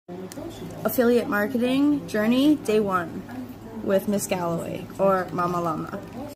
Affiliate marketing journey, day 1 with Miss Galloway or Mama Llama.